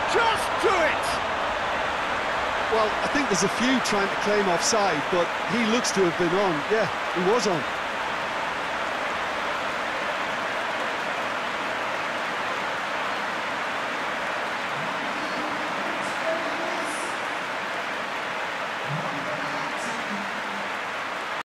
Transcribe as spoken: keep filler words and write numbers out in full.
Just do it! Well, I think there's a few trying to claim offside, but he looks to have been on. Yeah, he was on.